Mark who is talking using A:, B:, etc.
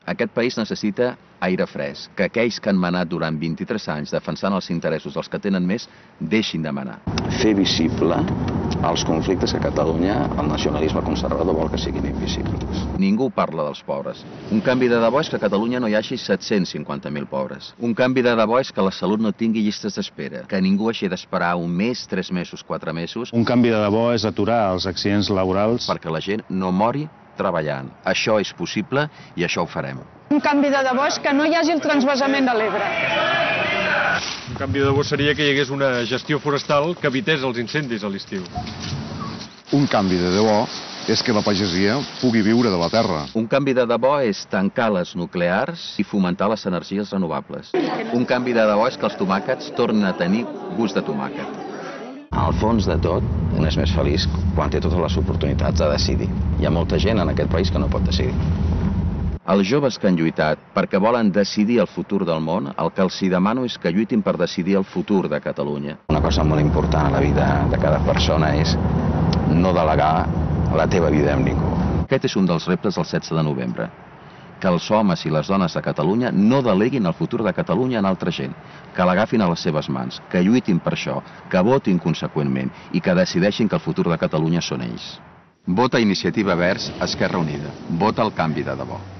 A: Aquest país necessita aire fresc, que aquells que han manat durant 23 anys defensant els interessos dels que tenen més, deixin de manar.
B: Fer visible els conflictes que a Catalunya el nacionalisme conservador vol que siguin invisibles.
A: Ningú parla dels pobres. Un canvi de debò és que a Catalunya no hi hagi 750.000 pobres. Un canvi de debò és que la salut no tingui llistes d'espera, que ningú hagi d'esperar un mes, 3 mesos, 4 mesos.
C: Un canvi de debò és aturar els accidents laborals
A: Perquè la gent no mori treballant. Això és possible i això ho farem.
D: Un canvi de debò és que no hi hagi el transvasament de l'Ebre.
E: Un canvi de debò seria que hi hagués una gestió forestal que evités els incendis a l'estiu.
F: Un canvi de debò és que la pagesia pugui viure de la terra.
A: Un canvi de debò és tancar les nuclears i fomentar les energies renovables. Un canvi de debò és que els tomàquets tornin a tenir gust de tomàquet.
B: Al fons de tot, un és més feliç quan té totes les oportunitats de decidir. Hi ha molta gent en aquest país que no pot decidir.
A: Els joves que han lluitat perquè volen decidir el futur del món, el que els demano és que lluitin per decidir el futur de Catalunya.
B: Una cosa molt important a la vida de cada persona és no delegar la teva vida amb ningú.
A: Aquest és un dels reptes del 16 de novembre. Que els homes i les dones de Catalunya no deleguin el futur de Catalunya en altra gent, que l'agafin a les seves mans, que lluitin per això, que votin conseqüentment i que decideixin que el futur de Catalunya són ells. Vota Iniciativa Verds, Esquerra Unida. Vota el canvi de debò.